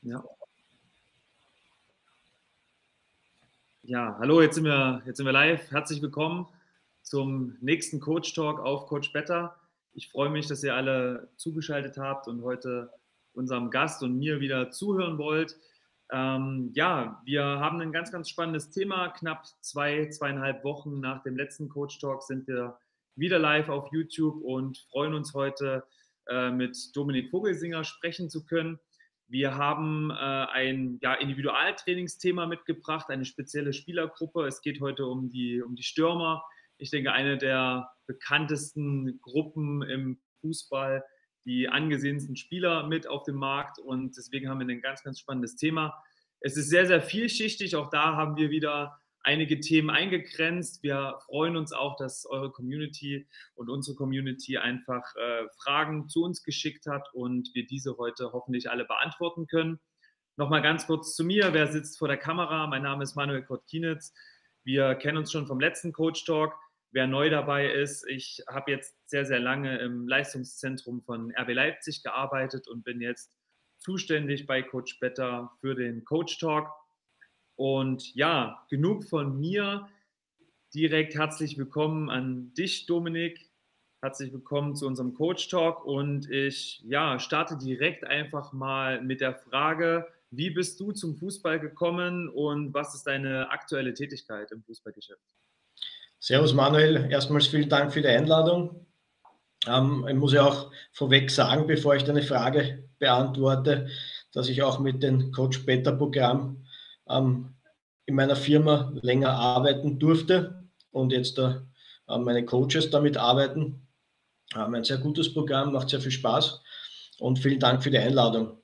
Ja. Ja, hallo, jetzt sind wir live. Herzlich willkommen zum nächsten Coach Talk auf Coach Better. Ich freue mich, dass ihr alle zugeschaltet habt und heute unserem Gast und mir wieder zuhören wollt. Ja, wir haben ein ganz, ganz spannendes Thema. Knapp 2,5 Wochen nach dem letzten Coach Talk sind wir wieder live auf YouTube und freuen uns heute mit Dominik Vogelsinger sprechen zu können. Wir haben ein Individualtrainingsthema mitgebracht, eine spezielle Spielergruppe. Es geht heute um die Stürmer. Ich denke, eine der bekanntesten Gruppen im Fußball, die angesehensten Spieler mit auf dem Markt. Und deswegen haben wir ein ganz, ganz spannendes Thema. Es ist sehr, sehr vielschichtig. Auch da haben wir wieder einige Themen eingegrenzt. Wir freuen uns auch, dass eure Community und unsere Community einfach Fragen zu uns geschickt hat und wir diese heute hoffentlich alle beantworten können. Nochmal ganz kurz zu mir. Wer sitzt vor der Kamera? Mein Name ist Manuel Kort-Kienitz. Wir kennen uns schon vom letzten Coach Talk. Wer neu dabei ist, ich habe jetzt sehr, sehr lange im Leistungszentrum von RB Leipzig gearbeitet und bin jetzt zuständig bei Coach Better für den Coach Talk. Und ja, genug von mir. Direkt herzlich willkommen an dich, Dominik. Herzlich willkommen zu unserem Coach Talk. Und ich starte direkt einfach mal mit der Frage, wie bist du zum Fußball gekommen und was ist deine aktuelle Tätigkeit im Fußballgeschäft? Servus Manuel, erstmals vielen Dank für die Einladung. Ich muss ja auch vorweg sagen, bevor ich deine Frage beantworte, dass ich auch mit dem Coach Better Programm in meiner Firma länger arbeiten durfte und jetzt meine Coaches damit arbeiten. Ein sehr gutes Programm, macht sehr viel Spaß und vielen Dank für die Einladung.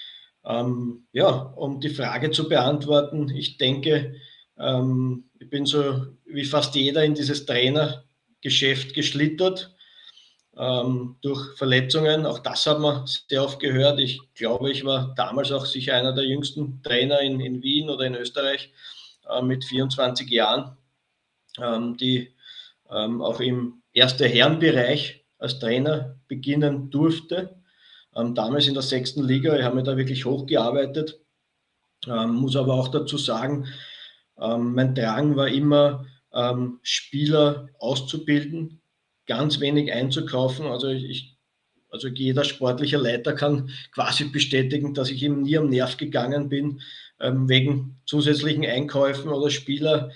Um die Frage zu beantworten, ich denke, ich bin so wie fast jeder in dieses Trainergeschäft geschlittert durch Verletzungen. Auch das hat man sehr oft gehört. Ich glaube, ich war damals auch sicher einer der jüngsten Trainer in Wien oder in Österreich mit 24 Jahren, die auch im Erste-Herren-Bereich als Trainer beginnen durfte. Damals in der 6. Liga, ich habe mich da wirklich hochgearbeitet. Muss aber auch dazu sagen, mein Drang war immer, Spieler auszubilden, ganz wenig einzukaufen. Also jeder sportliche Leiter kann quasi bestätigen, dass ich ihm nie am Nerv gegangen bin, wegen zusätzlichen Einkäufen oder Spieler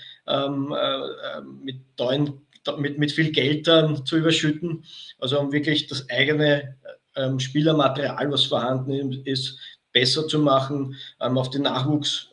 mit viel Geld zu überschütten. Also um wirklich das eigene Spielermaterial, was vorhanden ist, besser zu machen, auf den Nachwuchs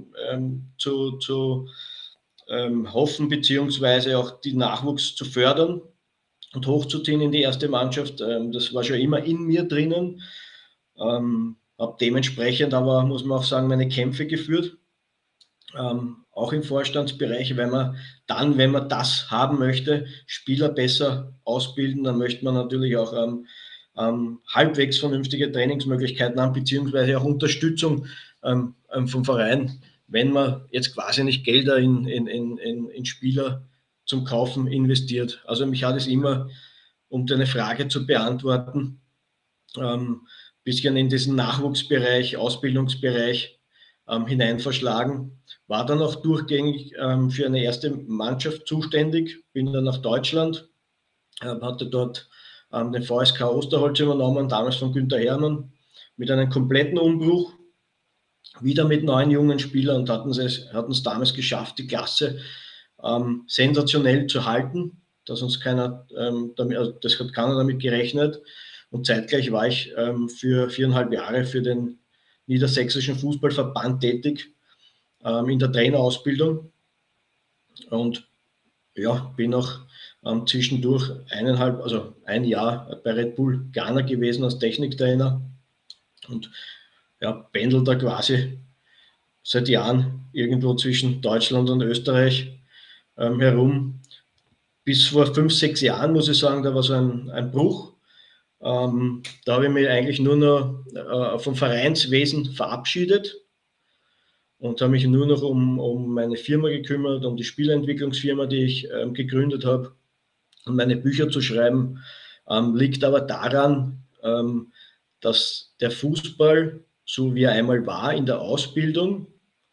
zu hoffen, beziehungsweise auch den Nachwuchs zu fördern und hochzuziehen in die erste Mannschaft. Das war schon immer in mir drinnen. Habe dementsprechend aber, muss man auch sagen, meine Kämpfe geführt. Auch im Vorstandsbereich, weil man dann, wenn man das haben möchte, Spieler besser ausbilden, dann möchte man natürlich auch halbwegs vernünftige Trainingsmöglichkeiten haben, beziehungsweise auch Unterstützung vom Verein, wenn man jetzt quasi nicht Gelder in Spieler zum Kaufen investiert. Also mich hat es immer, um deine Frage zu beantworten, bisschen in diesen Nachwuchsbereich, Ausbildungsbereich hinein verschlagen. War dann auch durchgängig für eine erste Mannschaft zuständig, bin dann nach Deutschland, hatte dort den VSK Osterholz übernommen, damals von Günther Hermann, mit einem kompletten Umbruch, wieder mit 9 jungen Spielern und hatten es damals geschafft, die Klasse sensationell zu halten, dass uns das hat keiner damit gerechnet. Und zeitgleich war ich für 4,5 Jahre für den Niedersächsischen Fußballverband tätig in der Trainerausbildung und ja, bin auch zwischendurch ein Jahr bei Red Bull Ghana gewesen als Techniktrainer und ja, pendel da quasi seit Jahren irgendwo zwischen Deutschland und Österreich herum. Bis vor 5, 6 Jahren, muss ich sagen, da war so ein Bruch. Da habe ich mich eigentlich nur noch vom Vereinswesen verabschiedet und habe mich nur noch um meine Firma gekümmert, um die Spielentwicklungsfirma, die ich gegründet habe, und meine Bücher zu schreiben. Liegt aber daran, dass der Fußball so wie er einmal war in der Ausbildung,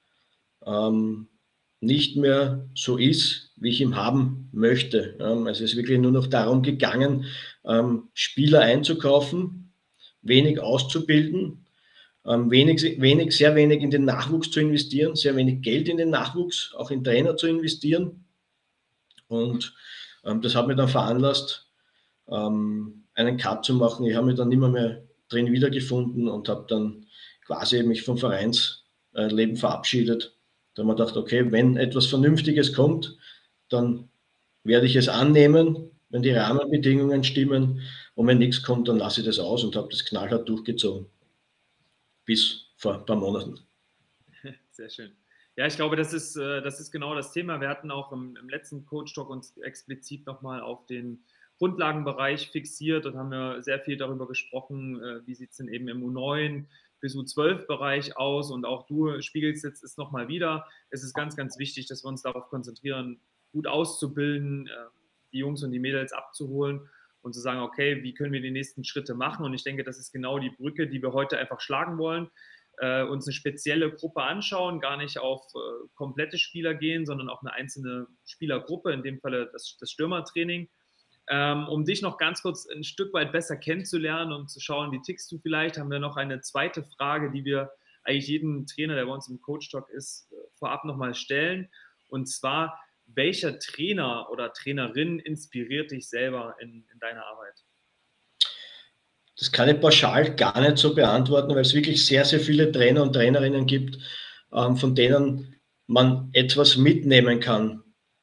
nicht mehr so ist, wie ich ihn haben möchte. Also es ist wirklich nur noch darum gegangen, Spieler einzukaufen, wenig auszubilden, sehr wenig in den Nachwuchs zu investieren, sehr wenig Geld in den Nachwuchs, auch in Trainer zu investieren. Und das hat mich dann veranlasst, einen Cut zu machen. Ich habe mich dann nicht mehr drin wiedergefunden und habe dann quasi mich vom Vereinsleben verabschiedet. Da habe ich gedacht, okay, wenn etwas Vernünftiges kommt, dann werde ich es annehmen, wenn die Rahmenbedingungen stimmen. Und wenn nichts kommt, dann lasse ich das aus und habe das knallhart durchgezogen. Bis vor ein paar Monaten. Sehr schön. Ja, ich glaube, das ist genau das Thema. Wir hatten auch im letzten Coach-Talk uns explizit nochmal auf den Grundlagenbereich fixiert und haben ja sehr viel darüber gesprochen, wie sieht es denn eben im U9 bis U12-Bereich aus, und auch du spiegelst jetzt es nochmal wieder. Es ist ganz, ganz wichtig, dass wir uns darauf konzentrieren, gut auszubilden, die Jungs und die Mädels abzuholen und zu sagen, okay, wie können wir die nächsten Schritte machen? Und ich denke, das ist genau die Brücke, die wir heute einfach schlagen wollen. Uns eine spezielle Gruppe anschauen, gar nicht auf komplette Spieler gehen, sondern auf eine einzelne Spielergruppe, in dem Falle das Stürmertraining, um dich noch ganz kurz ein Stück weit besser kennenzulernen und zu schauen, wie tickst du vielleicht, haben wir noch eine zweite Frage, die wir eigentlich jedem Trainer, der bei uns im Coach Talk ist, vorab nochmal stellen. Und zwar, welcher Trainer oder Trainerin inspiriert dich selber in deiner Arbeit? Das kann ich pauschal gar nicht so beantworten, weil es wirklich sehr, sehr viele Trainer und Trainerinnen gibt, von denen man etwas mitnehmen kann.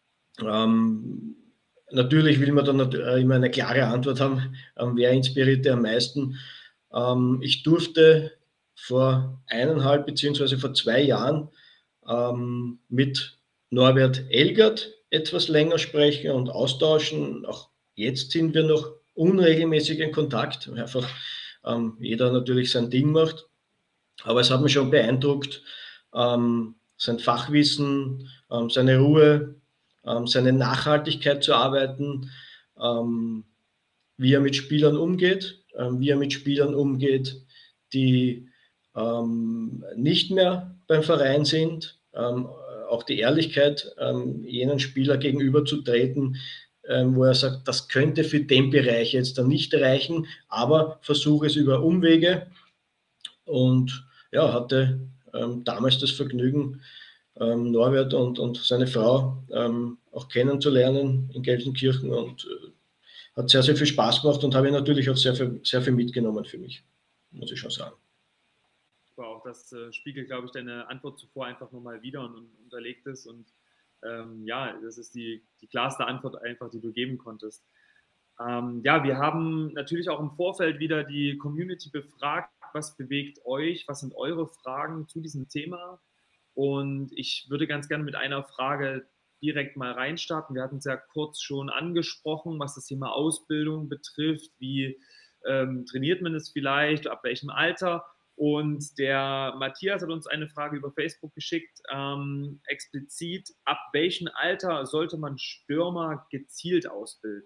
Natürlich will man dann immer eine klare Antwort haben, wer inspiriert am meisten. Ich durfte vor 1,5 beziehungsweise vor 2 Jahren mit Norbert Elgert etwas länger sprechen und austauschen. Auch jetzt sind wir noch unregelmäßig in Kontakt, weil einfach jeder natürlich sein Ding macht. Aber es hat mich schon beeindruckt, sein Fachwissen, seine Ruhe, seine Nachhaltigkeit zu arbeiten, wie er mit Spielern umgeht, die nicht mehr beim Verein sind, auch die Ehrlichkeit, jenen Spieler gegenüberzutreten, wo er sagt, das könnte für den Bereich jetzt dann nicht reichen, aber versuche es über Umwege. Und ja, hatte damals das Vergnügen, Norbert und seine Frau auch kennenzulernen in Gelsenkirchen, und hat sehr, sehr viel Spaß gemacht und habe natürlich auch sehr viel mitgenommen für mich, muss ich schon sagen. Wow, das spiegelt, glaube ich, deine Antwort zuvor einfach nochmal wieder und unterlegt es. Und ja, das ist die klarste Antwort einfach, die du geben konntest. Ja, wir haben natürlich auch im Vorfeld wieder die Community befragt, was bewegt euch, was sind eure Fragen zu diesem Thema? Und ich würde ganz gerne mit einer Frage direkt mal reinstarten. Wir hatten es ja kurz schon angesprochen, was das Thema Ausbildung betrifft. Wie trainiert man es vielleicht, ab welchem Alter? Und der Matthias hat uns eine Frage über Facebook geschickt, explizit, ab welchem Alter sollte man Stürmer gezielt ausbilden?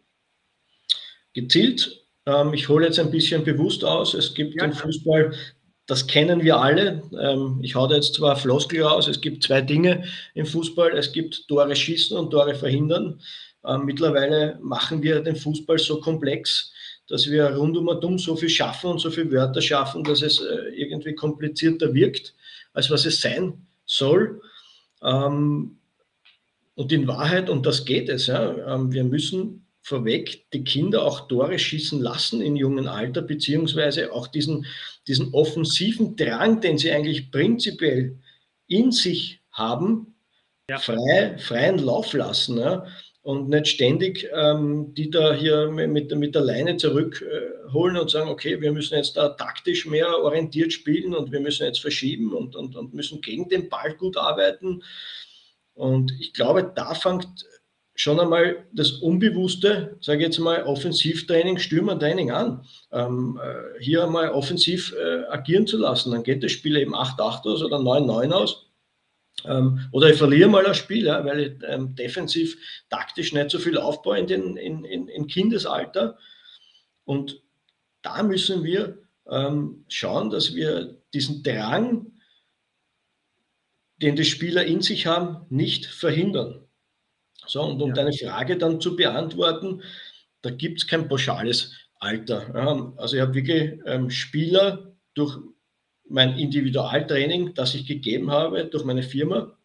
Gezielt, ich hole jetzt ein bisschen bewusst aus, es gibt den Fußball, das kennen wir alle. Ich hau da jetzt zwar Floskel raus, es gibt 2 Dinge im Fußball, es gibt Tore schießen und Tore verhindern. Mittlerweile machen wir den Fußball so komplex, dass wir rund um und um so viel schaffen und so viele Wörter schaffen, dass es irgendwie komplizierter wirkt, als was es sein soll. Und in Wahrheit, und das geht es, ja, wir müssen vorweg die Kinder auch Tore schießen lassen in jungen Alter, beziehungsweise auch diesen offensiven Drang, den sie eigentlich prinzipiell in sich haben, Ja. freien Lauf lassen. Ja? Und nicht ständig die da hier mit der Leine zurückholen und sagen, okay, wir müssen jetzt da taktisch mehr orientiert spielen und wir müssen jetzt verschieben und müssen gegen den Ball gut arbeiten. Und ich glaube, da fängt schon einmal das unbewusste, sage ich jetzt mal, Offensivtraining, Stürmertraining an. Hier einmal offensiv agieren zu lassen. Dann geht das Spiel eben 8-8 aus oder 9-9 aus. Oder ich verliere mal ein Spiel, ja, weil ich defensiv taktisch nicht so viel aufbaue in Kindesalter. Und da müssen wir schauen, dass wir diesen Drang, den die Spieler in sich haben, nicht verhindern. So, und um deine Frage dann zu beantworten, da gibt es kein pauschales Alter. Also ich habe wirklich Spieler durch mein Individualtraining, das ich gegeben habe, durch meine Firma,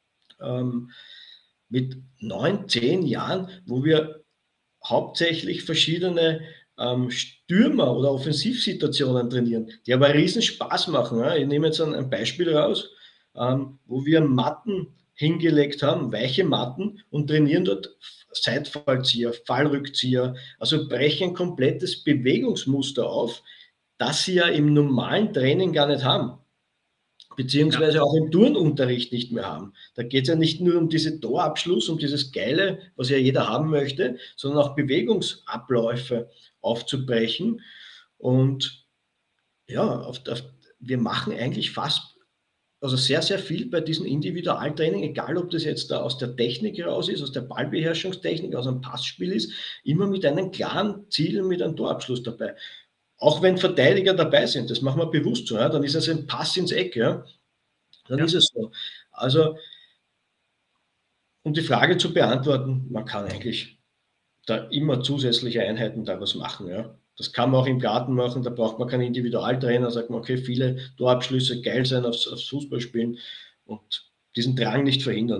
mit 9, 10 Jahren, wo wir hauptsächlich verschiedene Stürmer- oder Offensivsituationen trainieren, die aber riesen Spaß machen. Ja. Ich nehme jetzt ein Beispiel raus, wo wir Matten hingelegt haben, weiche Matten, und trainieren dort Seitfallzieher, Fallrückzieher, also brechen ein komplettes Bewegungsmuster auf, das sie ja im normalen Training gar nicht haben, beziehungsweise auch im Turnunterricht nicht mehr haben. Da geht es ja nicht nur um diesen Torabschluss, um dieses Geile, was ja jeder haben möchte, sondern auch Bewegungsabläufe aufzubrechen. Und ja, wir machen eigentlich fast, also sehr, sehr viel bei diesem Individualtraining, egal ob das jetzt da aus der Technik raus ist, aus der Ballbeherrschungstechnik, aus einem Passspiel ist, immer mit einem klaren Ziel, mit einem Torabschluss dabei. Auch wenn Verteidiger dabei sind, das machen wir bewusst so, ja, dann ist es ein Pass ins Eck, ja, dann ist es so. Also, um die Frage zu beantworten, man kann eigentlich da immer zusätzliche Einheiten daraus machen. Ja. Das kann man auch im Garten machen, da braucht man keinen Individualtrainer, sagt man, okay, viele Torabschlüsse geil sein aufs Fußballspielen und diesen Drang nicht verhindern.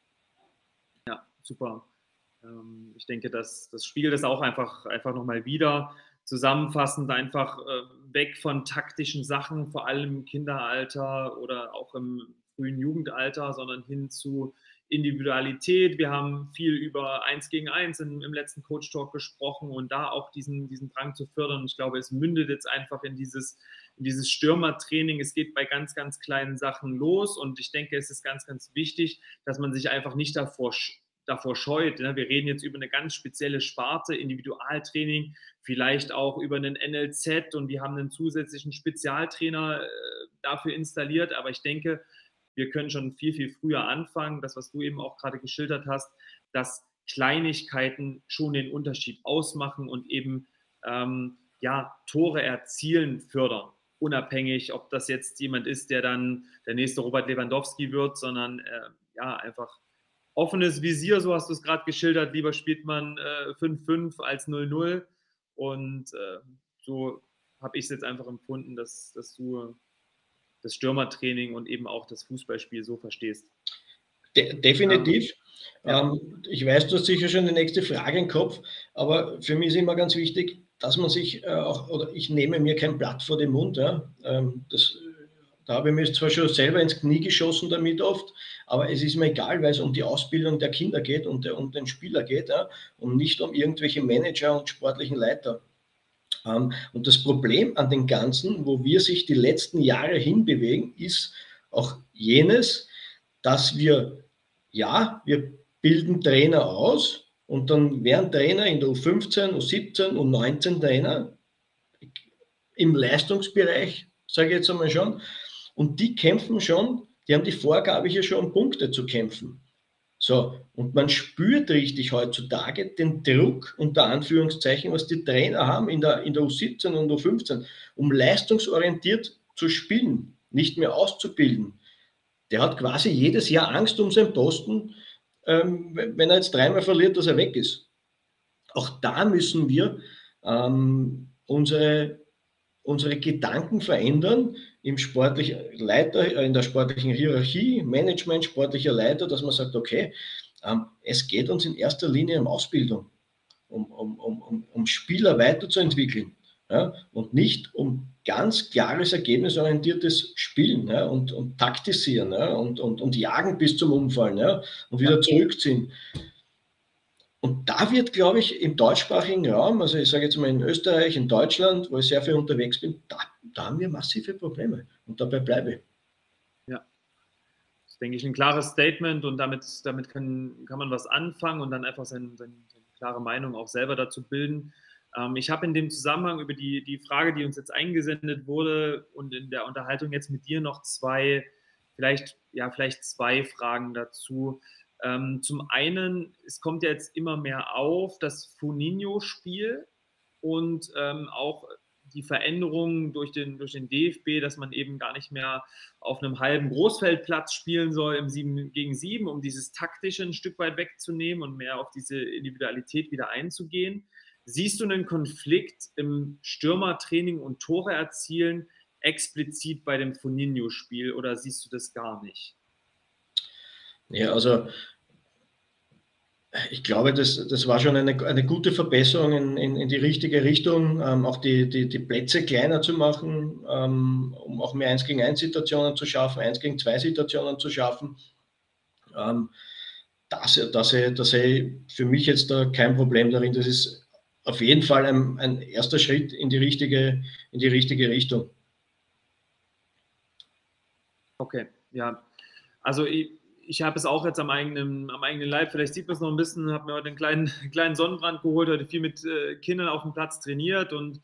Ja, super. Ich denke, das spiegelt es auch einfach nochmal wieder. Zusammenfassend einfach weg von taktischen Sachen, vor allem im Kinderalter oder auch im frühen Jugendalter, sondern hin zu Individualität. Wir haben viel über 1 gegen 1 im letzten Coach Talk gesprochen und da auch diesen Drang zu fördern. Ich glaube, es mündet jetzt einfach in dieses Stürmertraining. Es geht bei ganz, ganz kleinen Sachen los und ich denke, es ist ganz, ganz wichtig, dass man sich einfach nicht davor scheut. Wir reden jetzt über eine ganz spezielle Sparte, Individualtraining, vielleicht auch über einen NLZ und wir haben einen zusätzlichen Spezialtrainer dafür installiert. Aber ich denke, wir können schon viel, viel früher anfangen. Das, was du eben auch gerade geschildert hast, dass Kleinigkeiten schon den Unterschied ausmachen und eben Tore erzielen fördern. Unabhängig, ob das jetzt jemand ist, der dann der nächste Robert Lewandowski wird, sondern einfach offenes Visier, so hast du es gerade geschildert. Lieber spielt man 5-5 als 0-0. Und so habe ich es jetzt einfach empfunden, dass du das Stürmertraining und eben auch das Fußballspiel so verstehst. Definitiv. Ich weiß, du hast sicher schon die nächste Frage im Kopf, aber für mich ist immer ganz wichtig, dass man sich auch, oder ich nehme mir kein Blatt vor den Mund. Ja. Da habe ich mir zwar schon selber ins Knie geschossen damit oft, aber es ist mir egal, weil es um die Ausbildung der Kinder geht und um den Spieler geht, ja, und nicht um irgendwelche Manager und sportlichen Leiter. Und das Problem an den Ganzen, wo wir sich die letzten Jahre hinbewegen, ist auch jenes, dass wir bilden Trainer aus und dann werden Trainer in der U15, U17, U19 Trainer im Leistungsbereich, sage ich jetzt einmal schon, und die kämpfen schon, die haben die Vorgabe hier schon um Punkte zu kämpfen. So, und man spürt richtig heutzutage den Druck, unter Anführungszeichen, was die Trainer haben in der U17 und U15, um leistungsorientiert zu spielen, nicht mehr auszubilden. Der hat quasi jedes Jahr Angst um seinen Posten, wenn er jetzt 3-mal verliert, dass er weg ist. Auch da müssen wir unsere Gedanken verändern im sportlichen Leiter, in der sportlichen Hierarchie, Management, sportlicher Leiter, dass man sagt, okay, es geht uns in erster Linie um Ausbildung, um Spieler weiterzuentwickeln, ja, und nicht um ganz klares, ergebnisorientiertes Spielen, ja, und taktisieren, ja, und jagen bis zum Umfallen, ja, und wieder zurückziehen. Und da wird, glaube ich, im deutschsprachigen Raum, also ich sage jetzt mal in Österreich, in Deutschland, wo ich sehr viel unterwegs bin, da haben wir massive Probleme. Und dabei bleibe ich. Ja, das ist, denke ich, ein klares Statement und damit kann man was anfangen und dann einfach seine klare Meinung auch selber dazu bilden. Ich habe in dem Zusammenhang über die Frage, die uns jetzt eingesendet wurde und in der Unterhaltung jetzt mit dir noch vielleicht zwei Fragen dazu. Zum einen, es kommt ja jetzt immer mehr auf, das Funinho-Spiel und auch die Veränderungen durch den DFB, dass man eben gar nicht mehr auf einem halben Großfeldplatz spielen soll im 7 gegen 7, um dieses Taktische ein Stück weit wegzunehmen und mehr auf diese Individualität wieder einzugehen. Siehst du einen Konflikt im Stürmertraining und Tore erzielen explizit bei dem Foninho-Spiel oder siehst du das gar nicht? Ja, also ich glaube, das war schon eine gute Verbesserung in die richtige Richtung, auch die Plätze kleiner zu machen, um auch mehr 1 gegen 1 Situationen zu schaffen, 1 gegen 2 Situationen zu schaffen. Da sehe ich für mich jetzt da kein Problem darin. Das ist auf jeden Fall ein erster Schritt in die richtige Richtung. Okay, ja. Also ich habe es auch jetzt am eigenen Leib, vielleicht sieht man es noch ein bisschen, habe mir heute einen kleinen Sonnenbrand geholt, heute viel mit Kindern auf dem Platz trainiert und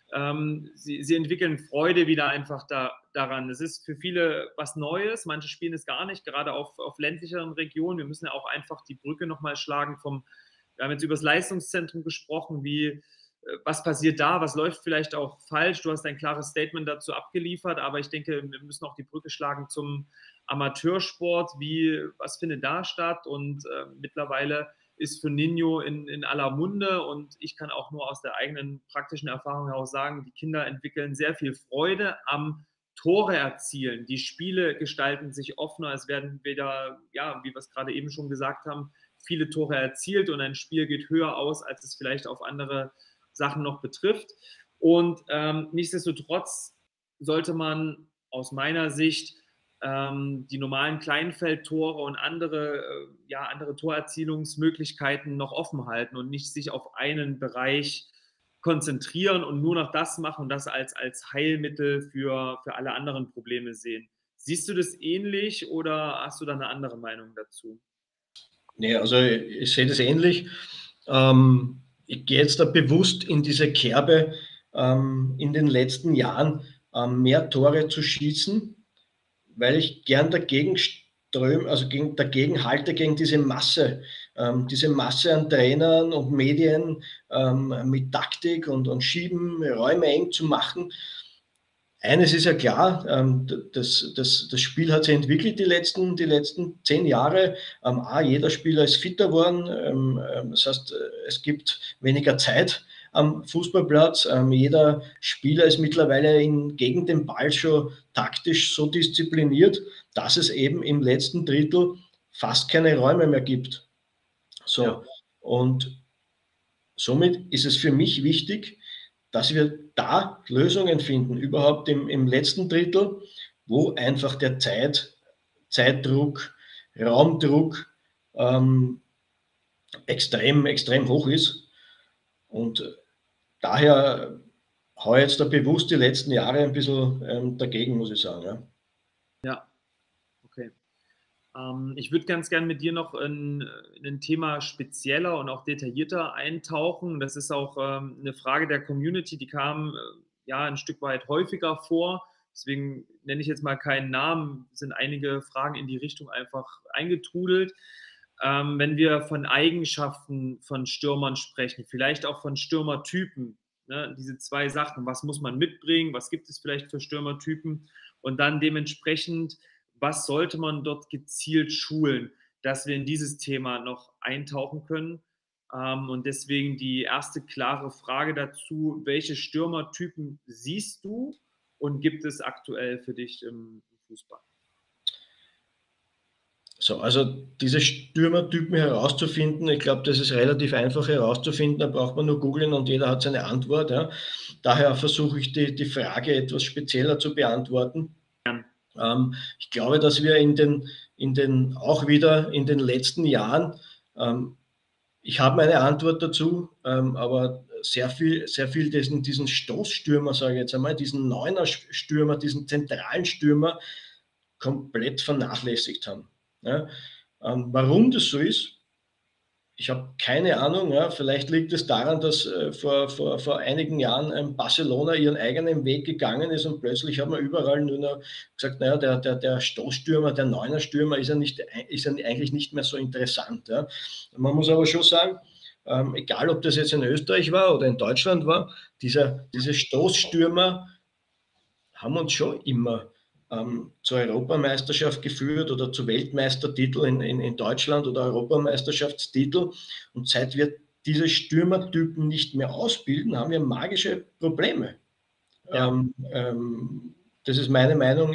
sie entwickeln Freude wieder einfach daran. Es ist für viele was Neues, manche spielen es gar nicht, gerade auf ländlicheren Regionen. Wir müssen ja auch einfach die Brücke nochmal schlagen wir haben jetzt über das Leistungszentrum gesprochen, was passiert da, was läuft vielleicht auch falsch. Du hast ein klares Statement dazu abgeliefert, aber ich denke, wir müssen auch die Brücke schlagen zum Amateursport. Was findet da statt? Und mittlerweile ist Foninho in aller Munde und ich kann auch nur aus der eigenen praktischen Erfahrung heraus sagen, die Kinder entwickeln sehr viel Freude am Tore erzielen. Die Spiele gestalten sich offener. Es werden wieder, ja, wie wir es gerade eben schon gesagt haben, viele Tore erzielt und ein Spiel geht höher aus, als es vielleicht auf andere Sachen noch betrifft. Und nichtsdestotrotz sollte man aus meiner Sicht die normalen Kleinfeldtore und andere Torerzielungsmöglichkeiten noch offen halten und nicht sich auf einen Bereich konzentrieren und nur noch das machen und das als Heilmittel für alle anderen Probleme sehen. Siehst du das ähnlich oder hast du da eine andere Meinung dazu? Nee, also ich sehe das ähnlich. Ich gehe jetzt da bewusst in diese Kerbe, in den letzten Jahren mehr Tore zu schießen, weil ich gern dagegen ströme, also dagegen halte, gegen diese Masse an Trainern und Medien mit Taktik und Schieben, Räume eng zu machen. Eines ist ja klar, das Spiel hat sich entwickelt die letzten 10 Jahre. Jeder Spieler ist fitter geworden. Das heißt, es gibt weniger Zeit am Fußballplatz. Jeder Spieler ist mittlerweile gegen den Ball schon taktisch so diszipliniert, dass es eben im letzten Drittel fast keine Räume mehr gibt. So, ja. Und somit ist es für mich wichtig, dass wir da Lösungen finden, überhaupt im letzten Drittel, wo einfach der Zeitdruck, Raumdruck extrem hoch ist. Und daher haue ich jetzt da bewusst die letzten Jahre ein bisschen dagegen, muss ich sagen. Ja, ja. Okay. Ich würde ganz gern mit dir noch in ein Thema spezieller und auch detaillierter eintauchen. Das ist auch eine Frage der Community, die kam ja ein Stück weit häufiger vor. Deswegen nenne ich jetzt mal keinen Namen, sind einige Fragen in die Richtung einfach eingetrudelt. Wenn wir von Eigenschaften von Stürmern sprechen, vielleicht auch von Stürmertypen, ne, diese zwei Sachen, was muss man mitbringen, was gibt es vielleicht für Stürmertypen und dann dementsprechend, was sollte man dort gezielt schulen, dass wir in dieses Thema noch eintauchen können. Und deswegen die erste klare Frage dazu, welche Stürmertypen siehst du und gibt es aktuell für dich im Fußball? So, also diese Stürmertypen herauszufinden, ich glaube, das ist relativ einfach herauszufinden, da braucht man nur googeln und jeder hat seine Antwort. Ja. Daher versuche ich die Frage etwas spezieller zu beantworten. Ich glaube, dass wir auch wieder in den letzten Jahren, ich habe meine Antwort dazu, aber sehr viel diesen Stoßstürmer, sage ich jetzt einmal, diesen Neuner-Stürmer, diesen zentralen Stürmer komplett vernachlässigt haben. Ja, warum das so ist, ich habe keine Ahnung. Ja, vielleicht liegt es daran, dass vor einigen Jahren Barcelona ihren eigenen Weg gegangen ist und plötzlich hat man überall nur noch gesagt, naja, der Stoßstürmer, der Neuner-Stürmer ist ja eigentlich nicht mehr so interessant. Ja. Man muss aber schon sagen, egal ob das jetzt in Österreich war oder in Deutschland war, diese Stoßstürmer haben uns schon immer zur Europameisterschaft geführt oder zu Weltmeistertitel in Deutschland oder Europameisterschaftstitel. Und seit wir diese Stürmertypen nicht mehr ausbilden, haben wir magische Probleme. Ja. Das ist meine Meinung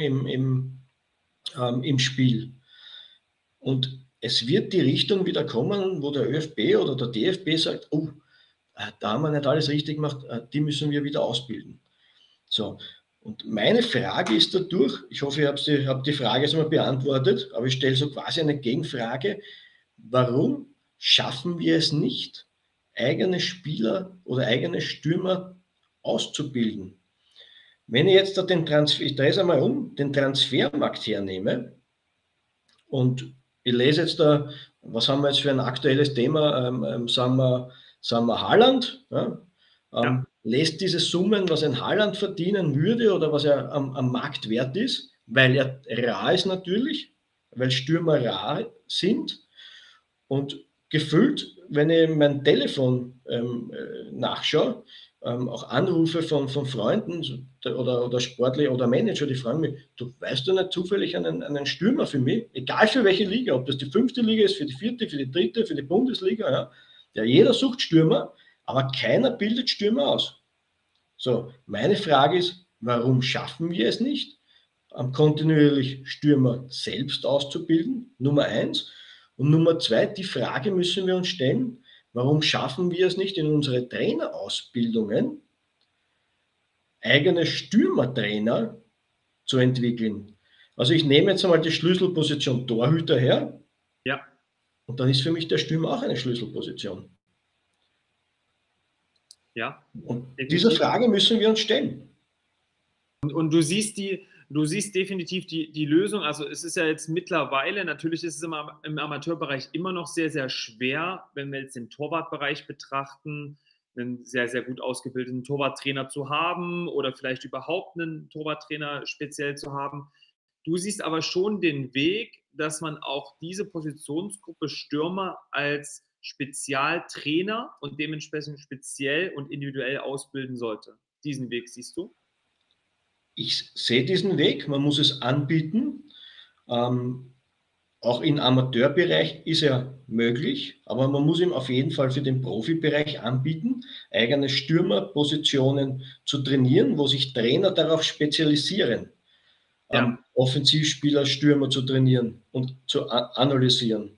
im Spiel. Und es wird die Richtung wieder kommen, wo der ÖFB oder der DFB sagt, oh, da haben wir nicht alles richtig gemacht, die müssen wir wieder ausbilden. So, und meine Frage ist dadurch, ich hoffe, ich habe die Frage jetzt mal beantwortet, aber ich stelle so quasi eine Gegenfrage, warum schaffen wir es nicht, eigene Spieler oder eigene Stürmer auszubilden? Wenn ich jetzt den Transfer, ich drehe es einmal um, den Transfermarkt hernehme und ich lese jetzt da, was haben wir jetzt für ein aktuelles Thema, sagen wir Haaland, ja? Ja. Lest diese Summen, was ein Haaland verdienen würde oder was er am Markt wert ist, weil er rar ist natürlich, weil Stürmer rar sind und gefüllt, wenn ich mein Telefon nachschaue, auch Anrufe von Freunden oder Sportler oder Manager, die fragen mich, du weißt du nicht zufällig einen Stürmer für mich, egal für welche Liga, ob das die 5. Liga ist, für die 4., für die 3., für die Bundesliga, ja, ja, jeder sucht Stürmer, aber keiner bildet Stürmer aus. So, meine Frage ist, warum schaffen wir es nicht, kontinuierlich Stürmer selbst auszubilden? Nummer eins. Und Nummer zwei, die Frage müssen wir uns stellen, warum schaffen wir es nicht in unsere Trainerausbildungen, eigene Stürmertrainer zu entwickeln? Also ich nehme jetzt einmal die Schlüsselposition Torhüter her. Ja. Und dann ist für mich der Stürmer auch eine Schlüsselposition. Ja. Und diese Frage müssen wir uns stellen. Und du siehst definitiv die Lösung. Also es ist ja jetzt mittlerweile, natürlich ist es im Amateurbereich immer noch sehr, sehr schwer, wenn wir jetzt den Torwartbereich betrachten, einen sehr, sehr gut ausgebildeten Torwarttrainer zu haben oder vielleicht überhaupt einen Torwarttrainer speziell zu haben. Du siehst aber schon den Weg, dass man auch diese Positionsgruppe Stürmer als Spezialtrainer und dementsprechend speziell und individuell ausbilden sollte. Diesen Weg siehst du? Ich sehe diesen Weg, man muss es anbieten. Auch im Amateurbereich ist er möglich, aber man muss ihm auf jeden Fall für den Profibereich anbieten, eigene Stürmerpositionen zu trainieren, wo sich Trainer darauf spezialisieren, Ja. Offensivspieler, Stürmer zu trainieren und zu analysieren.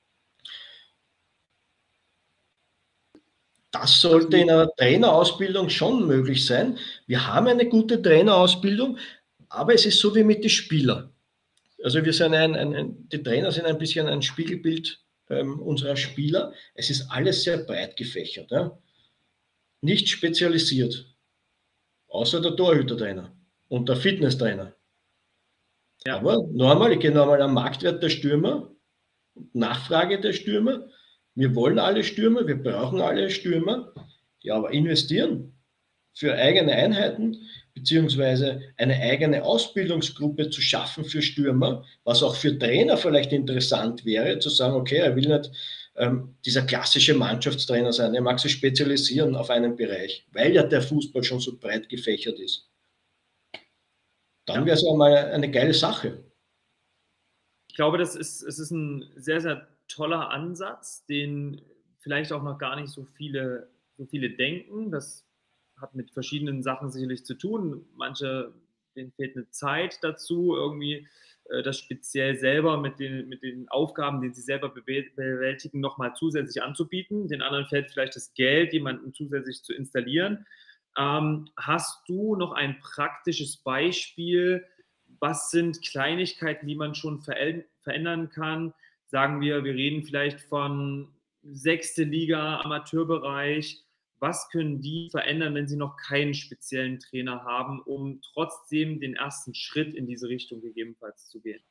Das sollte in einer Trainerausbildung schon möglich sein. Wir haben eine gute Trainerausbildung, aber es ist so wie mit den Spielern. Also wir sind die Trainer sind ein bisschen ein Spiegelbild unserer Spieler. Es ist alles sehr breit gefächert, ja? Nicht spezialisiert, außer der Torhütertrainer und der Fitnesstrainer. Ja. Aber normal, ich gehe nochmal am Marktwert der Stürmer, Nachfrage der Stürmer. Wir wollen alle Stürmer, wir brauchen alle Stürmer. Ja, aber investieren für eigene Einheiten beziehungsweise eine eigene Ausbildungsgruppe zu schaffen für Stürmer, was auch für Trainer vielleicht interessant wäre, zu sagen, okay, er will nicht dieser klassische Mannschaftstrainer sein, er mag sich spezialisieren auf einen Bereich, weil ja der Fußball schon so breit gefächert ist. Dann wäre es ja mal eine geile Sache. Ich glaube, es ist ein sehr, sehr toller Ansatz, den vielleicht auch noch gar nicht so viele denken. Das hat mit verschiedenen Sachen sicherlich zu tun. Manche, denen fehlt eine Zeit dazu, irgendwie das speziell selber mit den Aufgaben, die sie selber bewältigen, nochmal zusätzlich anzubieten. Den anderen fällt vielleicht das Geld, jemanden zusätzlich zu installieren. Hast du noch ein praktisches Beispiel? Was sind Kleinigkeiten, die man schon verändern kann? Sagen wir reden vielleicht von 6. Liga, Amateurbereich. Was können die verändern, wenn sie noch keinen speziellen Trainer haben, um trotzdem den ersten Schritt in diese Richtung gegebenenfalls zu gehen?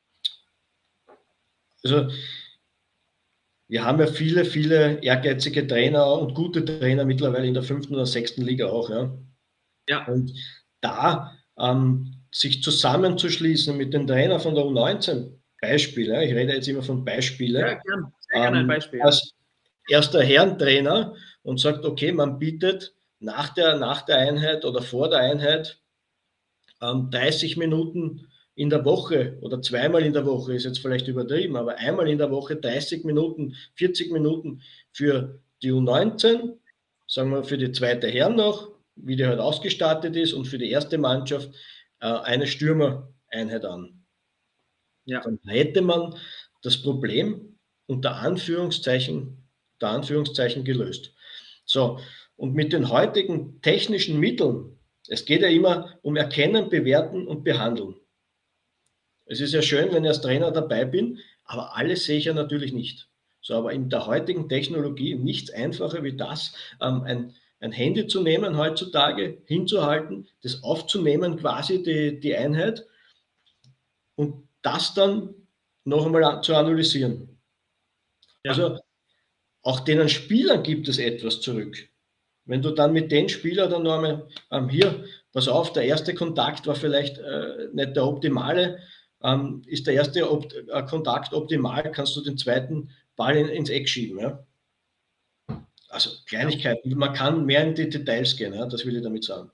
Also wir haben ja viele ehrgeizige Trainer und gute Trainer mittlerweile in der 5. oder 6. Liga auch. Ja. Ja. Und da sich zusammenzuschließen mit den Trainern von der U19, Beispiel, ja, ich rede jetzt immer von Beispielen, Ja, gern. Sehr gerne ein Beispiel. als, erster Herrentrainer und sagt, okay, man bietet nach der Einheit oder vor der Einheit 30 Minuten in der Woche oder zweimal in der Woche, ist jetzt vielleicht übertrieben, aber einmal in der Woche 30 Minuten, 40 Minuten für die U19, sagen wir für die zweite Herren noch, wie die halt ausgestattet ist, und für die erste Mannschaft eine Stürmereinheit an. Ja. Dann hätte man das Problem unter Anführungszeichen gelöst. So, und mit den heutigen technischen Mitteln, es geht ja immer um Erkennen, Bewerten und Behandeln. Es ist ja schön, wenn ich als Trainer dabei bin, aber alles sehe ich ja natürlich nicht. So, aber in der heutigen Technologie nichts einfacher wie das, ein Handy zu nehmen heutzutage, hinzuhalten, das aufzunehmen, quasi die Einheit, und das dann noch einmal zu analysieren. Ja. Also auch den Spielern gibt es etwas zurück. Wenn du dann mit den Spielern dann noch einmal, hier, pass auf, der erste Kontakt war vielleicht nicht der optimale, ist der erste Kontakt optimal, kannst du den zweiten Ball ins Eck schieben. Ja? Also Ja. Kleinigkeiten, man kann mehr in die Details gehen, ja? Das will ich damit sagen.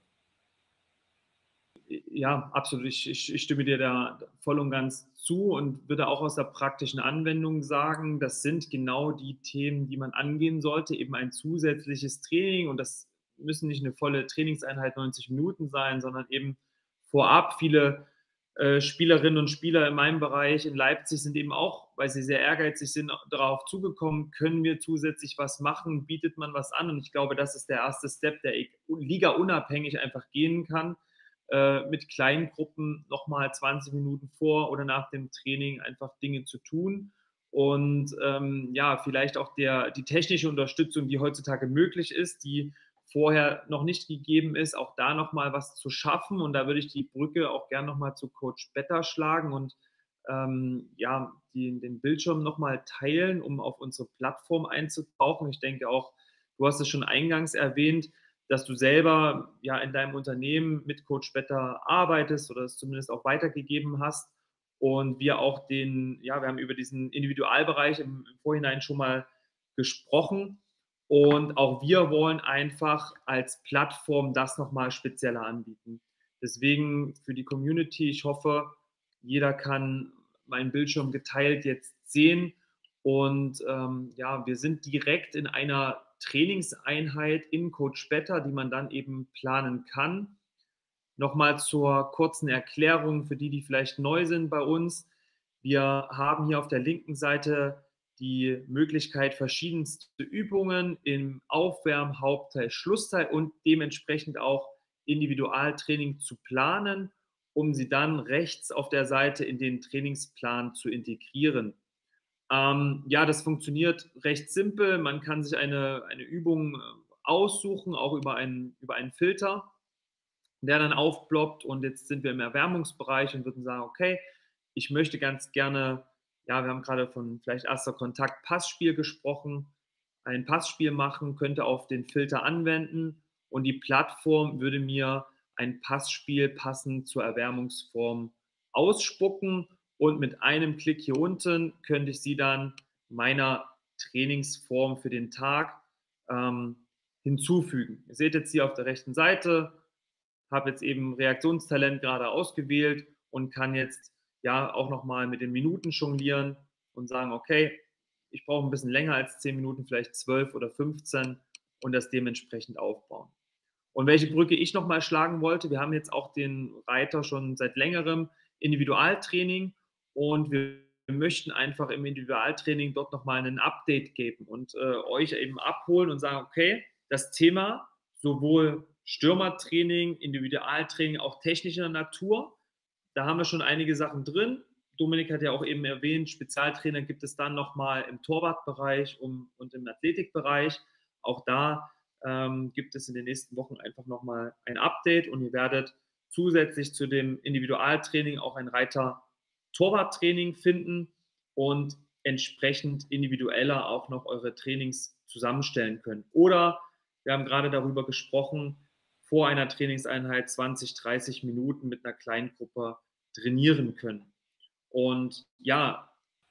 Ja, absolut. Ich stimme dir da voll und ganz zu und würde auch aus der praktischen Anwendung sagen, das sind genau die Themen, die man angehen sollte. Eben ein zusätzliches Training, und das müssen nicht eine volle Trainingseinheit 90 Minuten sein, sondern eben vorab. Viele Spielerinnen und Spieler in meinem Bereich in Leipzig sind eben auch, weil sie sehr ehrgeizig sind, darauf zugekommen, können wir zusätzlich was machen, bietet man was an. Und ich glaube, das ist der erste Step, der Liga unabhängig einfach gehen kann, mit kleinen Gruppen nochmal 20 Minuten vor oder nach dem Training einfach Dinge zu tun. Und ja, vielleicht auch die technische Unterstützung, die heutzutage möglich ist, die vorher noch nicht gegeben ist, auch da nochmal was zu schaffen. Und da würde ich die Brücke auch gerne nochmal zu Coach Better schlagen und ja, den Bildschirm nochmal teilen, um auf unsere Plattform einzutauchen. Ich denke auch, du hast es schon eingangs erwähnt, dass du selber ja in deinem Unternehmen mit Coach Better arbeitest oder es zumindest auch weitergegeben hast. Und wir auch wir haben über diesen Individualbereich im Vorhinein schon mal gesprochen. Und auch wir wollen einfach als Plattform das nochmal spezieller anbieten. Deswegen für die Community, ich hoffe, jeder kann meinen Bildschirm geteilt jetzt sehen. Und ja, wir sind direkt in einer Trainingseinheit in Coach Better, die man dann eben planen kann. Nochmal zur kurzen Erklärung für die vielleicht neu sind bei uns. Wir haben hier auf der linken Seite die Möglichkeit, verschiedenste Übungen im Aufwärm-, Hauptteil, Schlussteil und dementsprechend auch Individualtraining zu planen, um sie dann rechts auf der Seite in den Trainingsplan zu integrieren. Ja, das funktioniert recht simpel. Man kann sich eine Übung aussuchen, auch über einen Filter, der dann aufploppt. Und jetzt sind wir im Erwärmungsbereich und würden sagen, okay, ich möchte ganz gerne, ja, wir haben gerade von vielleicht erster Kontakt Passspiel gesprochen, ein Passspiel machen, könnte auf den Filter anwenden und die Plattform würde mir ein Passspiel passend zur Erwärmungsform ausspucken, und mit einem Klick hier unten könnte ich sie dann meiner Trainingsform für den Tag ähm, hinzufügen. Ihr seht jetzt hier auf der rechten Seite, habe jetzt eben Reaktionstalent gerade ausgewählt und kann jetzt ja auch nochmal mit den Minuten jonglieren und sagen, okay, ich brauche ein bisschen länger als 10 Minuten, vielleicht 12 oder 15, und das dementsprechend aufbauen. Und welche Brücke ich nochmal schlagen wollte, wir haben jetzt auch den Reiter schon seit längerem Individualtraining, und wir möchten einfach im Individualtraining dort nochmal ein Update geben und euch eben abholen und sagen, okay, das Thema sowohl Stürmertraining, Individualtraining, auch technischer Natur, da haben wir schon einige Sachen drin. Dominik hat ja auch eben erwähnt, Spezialtrainer gibt es dann nochmal im Torwartbereich und im Athletikbereich. Auch da gibt es in den nächsten Wochen einfach nochmal ein Update, und ihr werdet zusätzlich zu dem Individualtraining auch ein Reiter Torwarttraining finden und entsprechend individueller auch noch eure Trainings zusammenstellen können. Oder wir haben gerade darüber gesprochen, vor einer Trainingseinheit 20, 30 Minuten mit einer kleinen Gruppe trainieren können. Und ja,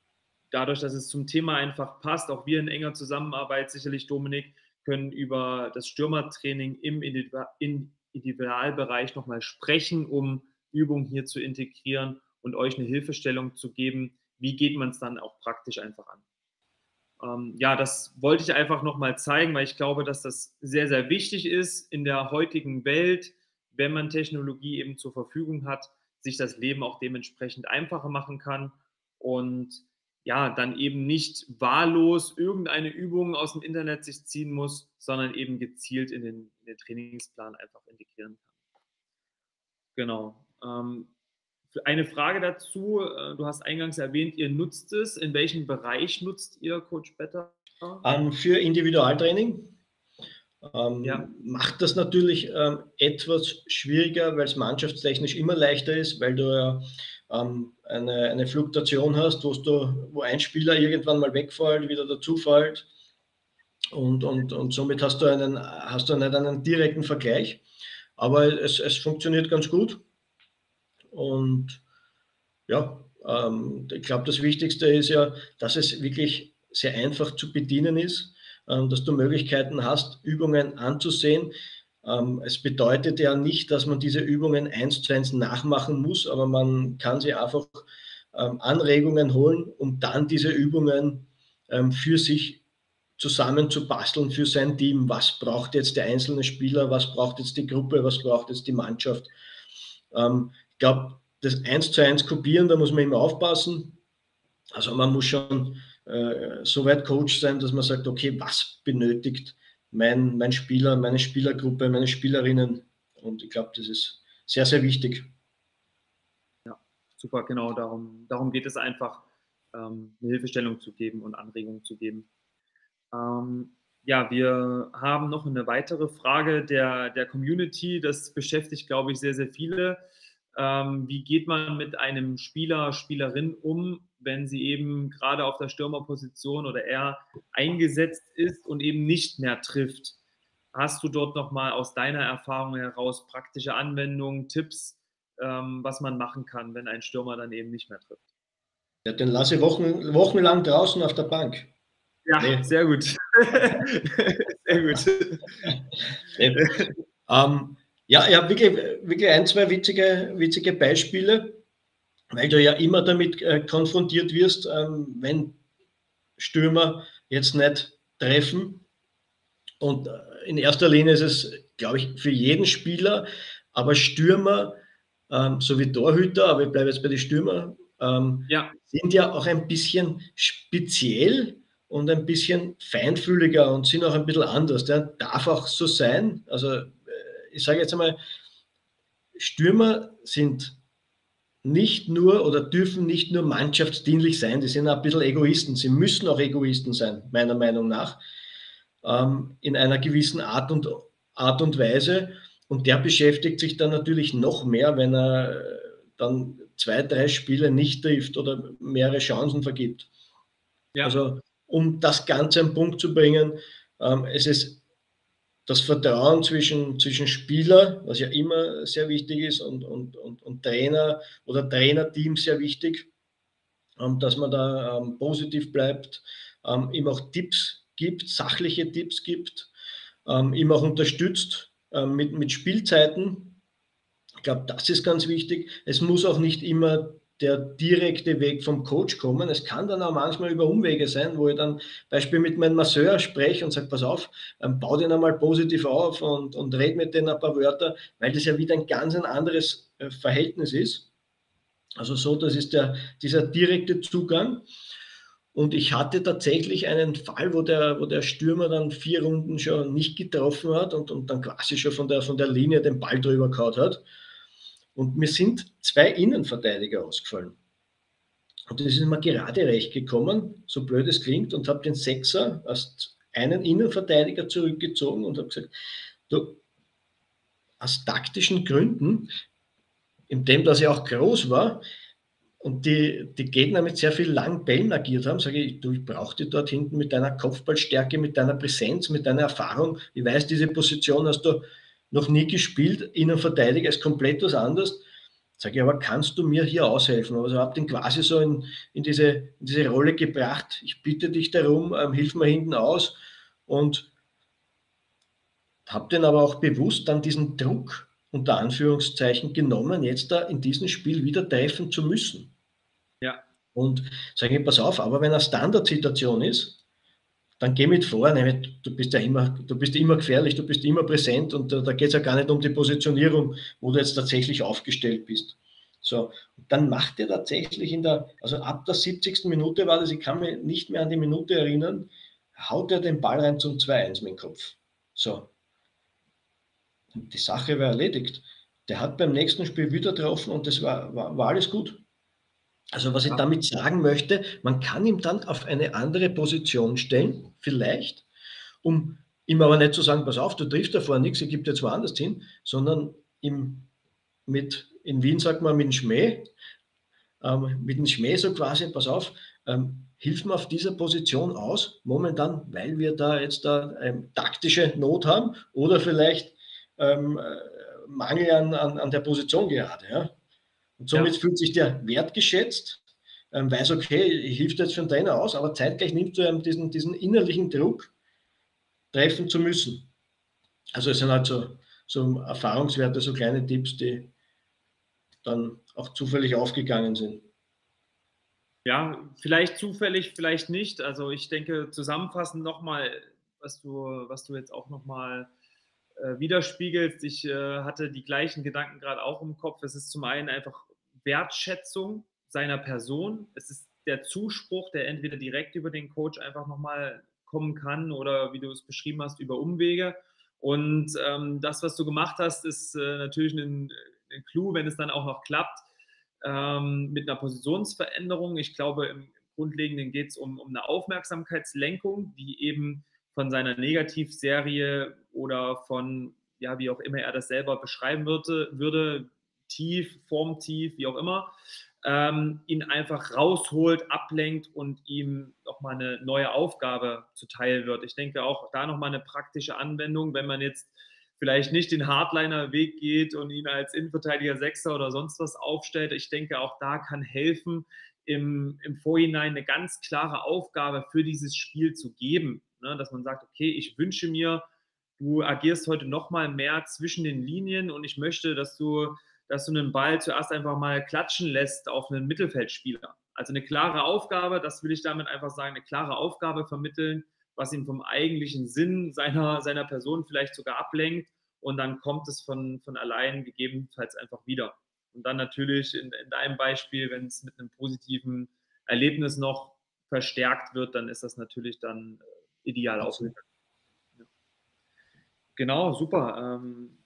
dadurch, dass es zum Thema einfach passt, auch wir in enger Zusammenarbeit, sicherlich Dominik, können über das Stürmertraining im Individualbereich nochmal sprechen, um Übungen hier zu integrieren und euch eine Hilfestellung zu geben, wie geht man es dann auch praktisch einfach an. Ja, das wollte ich einfach nochmal zeigen, weil ich glaube, dass das sehr, sehr wichtig ist in der heutigen Welt, wenn man Technologie eben zur Verfügung hat, sich das Leben auch dementsprechend einfacher machen kann und ja, dann eben nicht wahllos irgendeine Übung aus dem Internet sich ziehen muss, sondern eben gezielt in den Trainingsplan einfach integrieren kann. Genau. Eine Frage dazu, du hast eingangs erwähnt, ihr nutzt es. In welchem Bereich nutzt ihr Coach Better? Für Individualtraining Ja, macht das natürlich etwas schwieriger, weil es mannschaftstechnisch immer leichter ist, weil du ja eine Fluktuation hast, wo ein Spieler irgendwann mal wegfällt, wieder dazufällt und somit hast du nicht einen direkten Vergleich. Aber es funktioniert ganz gut und ja, ich glaube, das Wichtigste ist ja, dass es wirklich sehr einfach zu bedienen ist, dass du Möglichkeiten hast, Übungen anzusehen. Es bedeutet ja nicht, dass man diese Übungen 1:1 nachmachen muss, aber man kann sich einfach Anregungen holen, um dann diese Übungen für sich zusammenzubasteln für sein Team. Was braucht jetzt der einzelne Spieler, was braucht jetzt die Gruppe, was braucht jetzt die Mannschaft. Ich glaube, das 1:1 kopieren, da muss man immer aufpassen. Also man muss schon so weit Coach sein, dass man sagt, okay, was benötigt mein Spieler, meine Spielergruppe, meine Spielerinnen? Und ich glaube, das ist sehr, sehr wichtig. ja, super, genau. Darum geht es einfach, eine Hilfestellung zu geben und Anregungen zu geben. Ja, wir haben noch eine weitere Frage der Community. Das beschäftigt, glaube ich, sehr, sehr viele. Wie geht man mit einem Spieler, Spielerin um, wenn sie eben gerade auf der Stürmerposition oder er eingesetzt ist und eben nicht mehr trifft? Hast du dort nochmal aus deiner Erfahrung heraus praktische Anwendungen, Tipps, was man machen kann, wenn ein Stürmer dann eben nicht mehr trifft? Ja, den lasse ich wochenlang draußen auf der Bank. Ja, Nee. sehr gut. Sehr gut. Ja, ich habe wirklich ein, zwei witzige Beispiele, weil du ja immer damit konfrontiert wirst, wenn Stürmer jetzt nicht treffen. Und in erster Linie ist es, glaube ich, für jeden Spieler, aber Stürmer sowie Torhüter, aber ich bleibe jetzt bei den Stürmern, Ja, sind ja auch ein bisschen speziell und ein bisschen feinfühliger und sind auch ein bisschen anders. Der darf auch so sein. Also ich sage jetzt einmal, Stürmer sind nicht nur oder dürfen nicht nur mannschaftsdienlich sein, die sind auch ein bisschen Egoisten. Sie müssen auch Egoisten sein, meiner Meinung nach, in einer gewissen Art und Weise. Und der beschäftigt sich dann natürlich noch mehr, wenn er dann 2, 3 Spiele nicht trifft oder mehrere Chancen vergibt. ja, Also um das Ganze einen Punkt zu bringen, es ist das Vertrauen zwischen Spieler, was ja immer sehr wichtig ist, und Trainer oder Trainerteam sehr wichtig, dass man da positiv bleibt, ihm auch Tipps gibt, sachliche Tipps gibt, ihm auch unterstützt mit Spielzeiten. Ich glaube, das ist ganz wichtig. Es muss auch nicht immer der direkte Weg vom Coach kommen. Es kann dann auch manchmal über Umwege sein, wo ich dann Beispiel mit meinem Masseur spreche und sage, pass auf, bau den einmal positiv auf und red mit denen ein paar Wörter, weil das ja wieder ein ganz ein anderes Verhältnis ist. Also so, das ist dieser direkte Zugang. Und ich hatte tatsächlich einen Fall, wo der Stürmer dann 4 Runden schon nicht getroffen hat und dann quasi schon von der Linie den Ball drüber gehauen hat. Und mir sind 2 Innenverteidiger ausgefallen. Und das ist mir gerade recht gekommen, so blöd es klingt, und habe den Sechser als einen Innenverteidiger zurückgezogen und habe gesagt, du, aus taktischen Gründen, in dem, dass er auch groß war, und die Gegner mit sehr vielen langen Bällen agiert haben, sage ich, du, ich brauche dich dort hinten mit deiner Kopfballstärke, mit deiner Präsenz, mit deiner Erfahrung. Ich weiß, diese Position hast du noch nie gespielt. Innenverteidiger ist komplett was anderes. Sage ich, aber kannst du mir hier aushelfen? Also habe den quasi so in diese Rolle gebracht. Ich bitte dich darum, hilf mir hinten aus. Und habe den aber auch bewusst dann diesen Druck unter Anführungszeichen genommen, jetzt da in diesem Spiel wieder treffen zu müssen. Ja. Und sage ich, pass auf, aber wenn eine Standardsituation ist, dann geh mit vor, du bist immer gefährlich, du bist immer präsent und da geht es ja gar nicht um die Positionierung, wo du jetzt tatsächlich aufgestellt bist. So, dann macht er tatsächlich also ab der 70. Minute war das, ich kann mich nicht mehr an die Minute erinnern, haut er den Ball rein zum 2-1 mit dem Kopf. So, die Sache war erledigt. Der hat beim nächsten Spiel wieder getroffen und das war alles gut. Also was ich damit sagen möchte, man kann ihn dann auf eine andere Position stellen, vielleicht, um ihm aber nicht zu sagen, pass auf, du triffst davor nichts, ich gebe dir jetzt woanders hin, sondern ihm in Wien sagt man mit dem Schmäh so quasi, pass auf, hilf mir auf dieser Position aus, momentan, weil wir da jetzt taktische Not haben oder vielleicht Mangel an der Position gerade. Ja? Und somit fühlt sich der wertgeschätzt, weiß, okay, ich hilf dir jetzt für den Trainer aus, aber zeitgleich nimmst du diesen innerlichen Druck, treffen zu müssen. Also es sind halt so Erfahrungswerte, so kleine Tipps, die dann auch zufällig aufgegangen sind. Ja, vielleicht zufällig, vielleicht nicht. Also ich denke, zusammenfassend nochmal, was du jetzt auch nochmal widerspiegelst. Ich hatte die gleichen Gedanken gerade auch im Kopf. Es ist zum einen einfach Wertschätzung seiner Person. Es ist der Zuspruch, der entweder direkt über den Coach einfach nochmal kommen kann oder wie du es beschrieben hast, über Umwege. Und das, was du gemacht hast, ist natürlich ein Clou, wenn es dann auch noch klappt, mit einer Positionsveränderung. Ich glaube, im Grundlegenden geht es um eine Aufmerksamkeitslenkung, die eben von seiner Negativserie oder von, ja, wie auch immer er das selber beschreiben würde tief, formtief, wie auch immer, ihn einfach rausholt, ablenkt und ihm nochmal eine neue Aufgabe zuteil wird. Ich denke auch da nochmal eine praktische Anwendung, wenn man jetzt vielleicht nicht den Hardliner-Weg geht und ihn als Innenverteidiger Sechser oder sonst was aufstellt. Ich denke, auch da kann helfen, im Vorhinein eine ganz klare Aufgabe für dieses Spiel zu geben. Ne? Dass man sagt, okay, ich wünsche mir, du agierst heute noch mal mehr zwischen den Linien und ich möchte, dass du einen Ball zuerst einfach mal klatschen lässt auf einen Mittelfeldspieler. Also eine klare Aufgabe, das will ich damit einfach sagen, eine klare Aufgabe vermitteln, was ihn vom eigentlichen Sinn seiner Person vielleicht sogar ablenkt und dann kommt es von allein gegebenenfalls einfach wieder. Und dann natürlich in deinem Beispiel, wenn es mit einem positiven Erlebnis noch verstärkt wird, dann ist das natürlich dann ideal aufgegangen. Ja. Genau, super.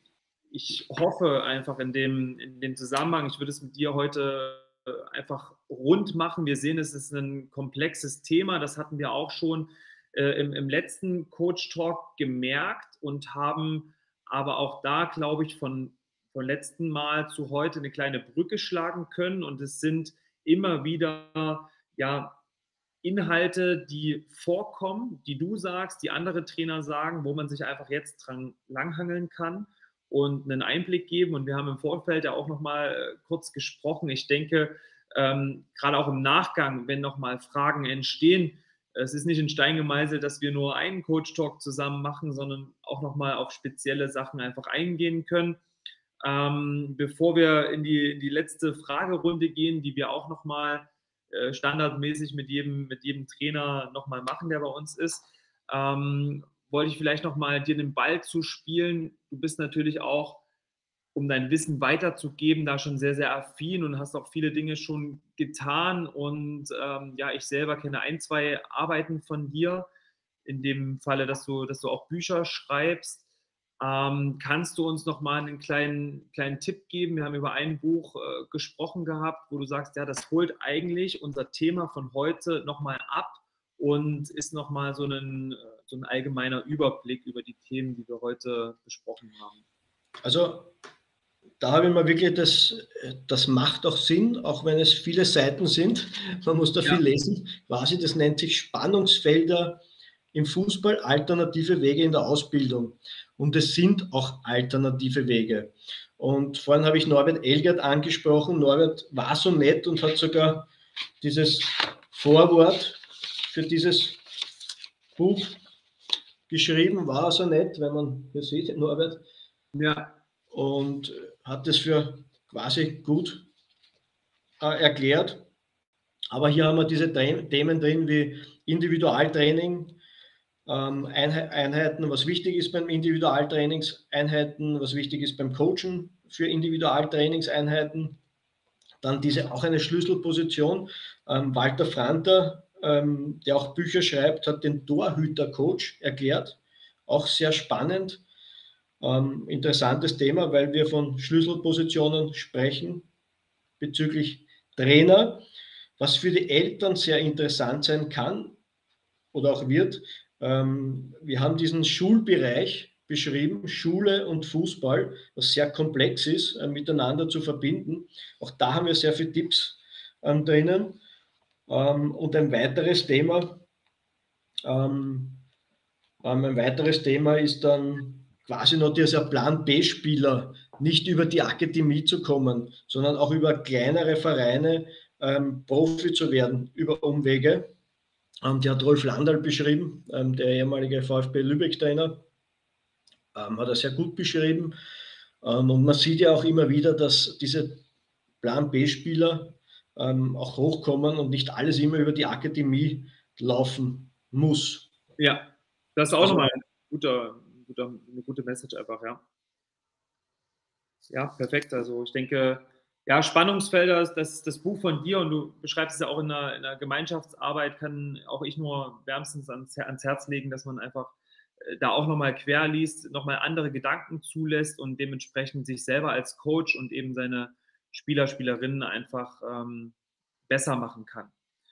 Ich hoffe einfach in dem Zusammenhang, ich würde es mit dir heute einfach rund machen. Wir sehen, es ist ein komplexes Thema. Das hatten wir auch schon im letzten Coach Talk gemerkt und haben aber auch da, glaube ich, von letzten Mal zu heute eine kleine Brücke schlagen können. Und es sind immer wieder, ja, Inhalte, die vorkommen, die du sagst, die andere Trainer sagen, wo man sich einfach jetzt dran langhangeln kann und einen Einblick geben. Und wir haben im Vorfeld ja auch noch mal kurz gesprochen. Ich denke, gerade auch im Nachgang, wenn noch mal Fragen entstehen, es ist nicht in Stein gemeißelt, dass wir nur einen Coach Talk zusammen machen, sondern auch noch mal auf spezielle Sachen einfach eingehen können. Bevor wir in die letzte Fragerunde gehen, die wir auch noch mal standardmäßig mit jedem Trainer nochmal machen, der bei uns ist. Wollte ich vielleicht nochmal dir den Ball zuspielen. Du bist natürlich auch, um dein Wissen weiterzugeben, da schon sehr, sehr affin und hast auch viele Dinge schon getan. Und ja, ich selber kenne ein, zwei Arbeiten von dir, in dem Falle, dass du auch Bücher schreibst. Kannst du uns noch mal einen kleinen Tipp geben? Wir haben über ein Buch gesprochen gehabt, wo du sagst, ja, das holt eigentlich unser Thema von heute noch mal ab und ist noch mal so ein allgemeiner Überblick über die Themen, die wir heute besprochen haben. Also da habe ich mir wirklich, das macht auch Sinn, auch wenn es viele Seiten sind. Man muss da viel lesen. Quasi, das nennt sich Spannungsfelder im Fußball, alternative Wege in der Ausbildung. Und es sind auch alternative Wege. Und vorhin habe ich Norbert Elgert angesprochen. Norbert war so nett und hat sogar dieses Vorwort für dieses Buch geschrieben. War so nett, wenn man hier sieht, Norbert. Ja. Und hat das für quasi gut erklärt. Aber hier haben wir diese Themen drin wie Individualtraining, Einheiten, was wichtig ist beim Individualtrainingseinheiten, was wichtig ist beim Coachen für Individualtrainingseinheiten. Dann auch eine Schlüsselposition. Walter Franter, der auch Bücher schreibt, hat den Torhüter-Coach erklärt. Auch sehr spannend. Interessantes Thema, weil wir von Schlüsselpositionen sprechen bezüglich Trainer, was für die Eltern sehr interessant sein kann oder auch wird. Wir haben diesen Schulbereich beschrieben, Schule und Fußball, was sehr komplex ist, miteinander zu verbinden. Auch da haben wir sehr viele Tipps drinnen. Und ein weiteres Thema ist dann quasi noch dieser Plan B-Spieler, nicht über die Akademie zu kommen, sondern auch über kleinere Vereine Profi zu werden, über Umwege. Die hat Rolf Landal beschrieben, der ehemalige VfB Lübeck-Trainer, hat er sehr gut beschrieben. Und man sieht ja auch immer wieder, dass diese Plan B-Spieler auch hochkommen und nicht alles immer über die Akademie laufen muss. Ja, das ist auch nochmal eine gute Message einfach, ja. Ja, perfekt. Also ich denke, ja, Spannungsfelder, das Buch von dir und du beschreibst es ja auch in einer Gemeinschaftsarbeit, kann auch ich nur wärmstens ans Herz legen, dass man einfach da auch nochmal quer liest, nochmal andere Gedanken zulässt und dementsprechend sich selber als Coach und eben seine Spieler, Spielerinnen einfach besser machen kann.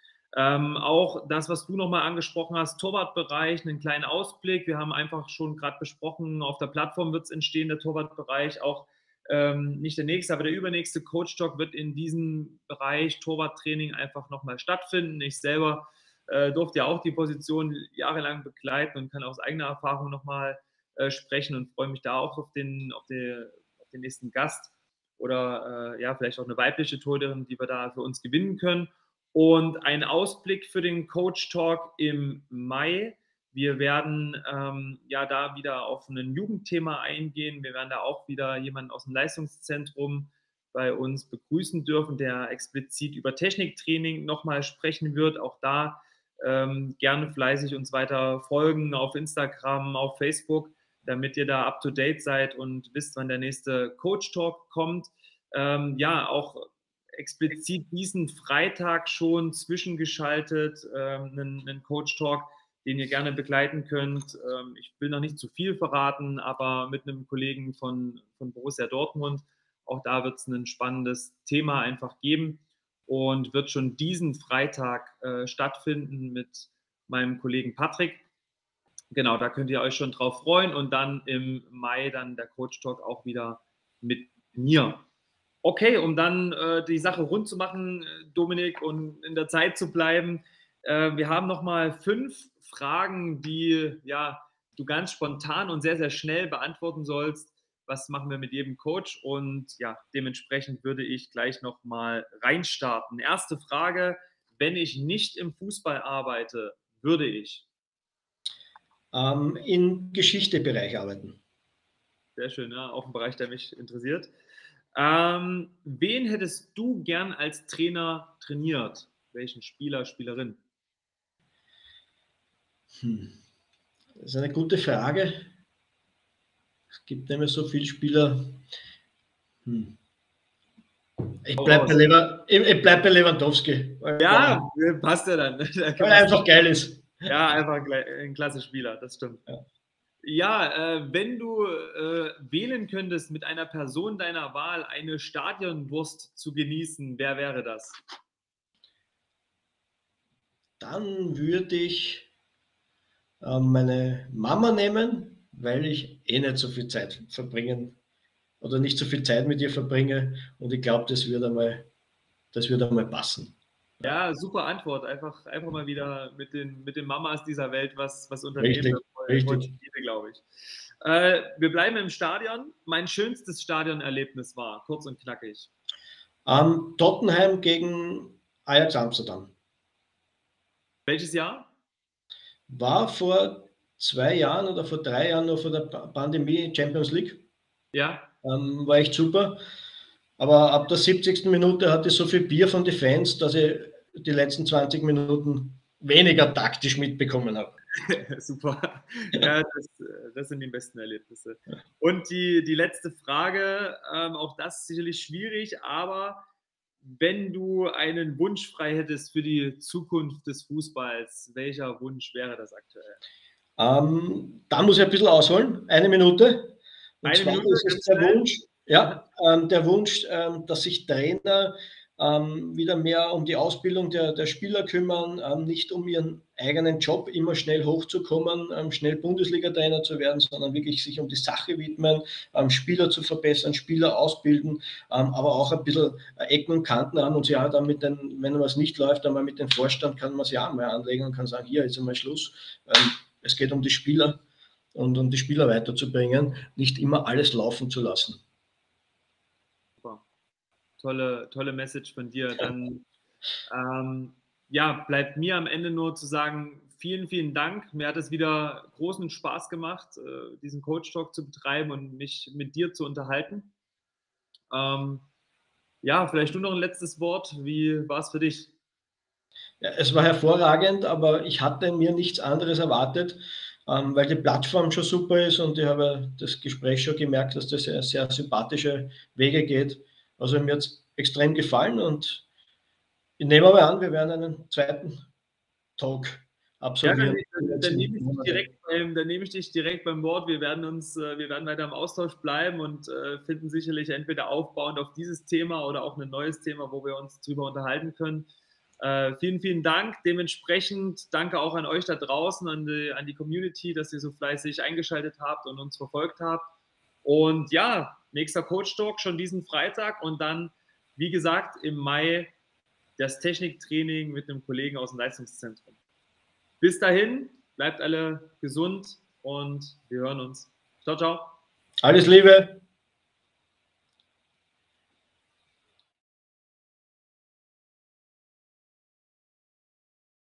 Auch das, was du nochmal angesprochen hast, Torwartbereich, einen kleinen Ausblick. Wir haben einfach schon gerade besprochen, auf der Plattform wird es entstehen, der Torwartbereich. Auch nicht der nächste, aber der übernächste Coach Talk wird in diesem Bereich Torwarttraining einfach nochmal stattfinden. Ich selber durfte ja auch die Position jahrelang begleiten und kann aus eigener Erfahrung nochmal sprechen und freue mich da auch auf den nächsten Gast oder ja, vielleicht auch eine weibliche Torhüterin, die wir da für uns gewinnen können. Und ein Ausblick für den Coach Talk im Mai. Wir werden ja da wieder auf ein Jugendthema eingehen. Wir werden da auch wieder jemanden aus dem Leistungszentrum bei uns begrüßen dürfen, der explizit über Techniktraining nochmal sprechen wird. Auch da gerne fleißig uns weiter folgen auf Instagram, auf Facebook, damit ihr da up to date seid und wisst, wann der nächste Coach Talk kommt. Ja, auch explizit diesen Freitag schon zwischengeschaltet, einen Coach Talk, den ihr gerne begleiten könnt. Ich will noch nicht zu viel verraten, aber mit einem Kollegen von Borussia Dortmund. Auch da wird es ein spannendes Thema einfach geben und wird schon diesen Freitag stattfinden mit meinem Kollegen Patrick. Genau, da könnt ihr euch schon drauf freuen und dann im Mai dann der Coach Talk auch wieder mit mir. Okay, um dann die Sache rund zu machen, Dominik, und in der Zeit zu bleiben. Wir haben nochmal 5 Fragen, die ja, du ganz spontan und sehr, sehr schnell beantworten sollst. Was machen wir mit jedem Coach? Und ja, dementsprechend würde ich gleich nochmal reinstarten. Erste Frage, wenn ich nicht im Fußball arbeite, würde ich? Im Geschichtebereich arbeiten. Sehr schön, ja, auch ein Bereich, der mich interessiert. Wen hättest du gern als Trainer trainiert? Welchen Spieler, Spielerin? Das ist eine gute Frage. Es gibt nämlich so viele Spieler. Ich bleibe bei Lewandowski. Ja, passt ja dann. Weil er einfach geil ist. Ja, einfach ein klasse Spieler, das stimmt. Ja. Ja, wenn du wählen könntest, mit einer Person deiner Wahl eine Stadionwurst zu genießen, wer wäre das? Dann würde ich meine Mama nehmen, weil ich nicht so viel Zeit verbringen oder nicht so viel Zeit mit ihr verbringe und ich glaube, das wird einmal passen. Ja, super Antwort. Einfach mal wieder mit den Mamas dieser Welt was unternehmen. Richtig, Das wollen richtig. viele, glaube ich. Wir bleiben im Stadion. Mein schönstes Stadionerlebnis war, kurz und knackig. Tottenham gegen Ajax Amsterdam. Welches Jahr? War vor 2 Jahren oder vor 3 Jahren noch vor der Pandemie Champions League. Ja. War echt super. Aber ab der 70. Minute hatte ich so viel Bier von den Fans, dass ich die letzten 20 Minuten weniger taktisch mitbekommen habe. Super. Ja, das sind die besten Erlebnisse. Und die letzte Frage, auch das ist sicherlich schwierig, aber wenn du einen Wunsch frei hättest für die Zukunft des Fußballs, welcher Wunsch wäre das aktuell? Da muss ich ein bisschen ausholen, 1 Minute. Und Eine zwar Minute, ist es ganz der schnell. Wunsch, ja, der Wunsch, dass sich Trainer wieder mehr um die Ausbildung der Spieler kümmern, nicht um ihren eigenen Job immer schnell hochzukommen, schnell Bundesliga-Trainer zu werden, sondern wirklich sich um die Sache widmen, Spieler zu verbessern, Spieler ausbilden, aber auch ein bisschen Ecken und Kanten an und ja, dann wenn was nicht läuft, einmal mit dem Vorstand kann man sich auch mal anlegen und kann sagen, hier ist einmal Schluss. Es geht um die Spieler und um die Spieler weiterzubringen, nicht immer alles laufen zu lassen. Super. Tolle Message von dir. Dann Ähm, ja, bleibt mir am Ende nur zu sagen, vielen Dank. Mir hat es wieder großen Spaß gemacht, diesen Coach Talk zu betreiben und mich mit dir zu unterhalten. Ähm, ja, vielleicht du noch ein letztes Wort. Wie war es für dich? Ja, es war hervorragend, aber ich hatte mir nichts anderes erwartet, weil die Plattform schon super ist und ich habe das Gespräch schon gemerkt, dass das sehr, sehr sympathische Wege geht. Also mir hat es extrem gefallen und ich nehme aber an, wir werden einen zweiten Talk Ja, absolvieren in den dann nächsten Monaten. dann nehme ich dich direkt beim Wort. Wir werden weiter im Austausch bleiben und finden sicherlich entweder aufbauend auf dieses Thema oder auch ein neues Thema, wo wir uns drüber unterhalten können. Vielen Dank. Dementsprechend danke auch an euch da draußen, an die Community, dass ihr so fleißig eingeschaltet habt und uns verfolgt habt. Und ja, nächster Coach Talk schon diesen Freitag und dann, wie gesagt, im Mai das Techniktraining mit einem Kollegen aus dem Leistungszentrum. Bis dahin, bleibt alle gesund und wir hören uns. Ciao, ciao. Alles Liebe!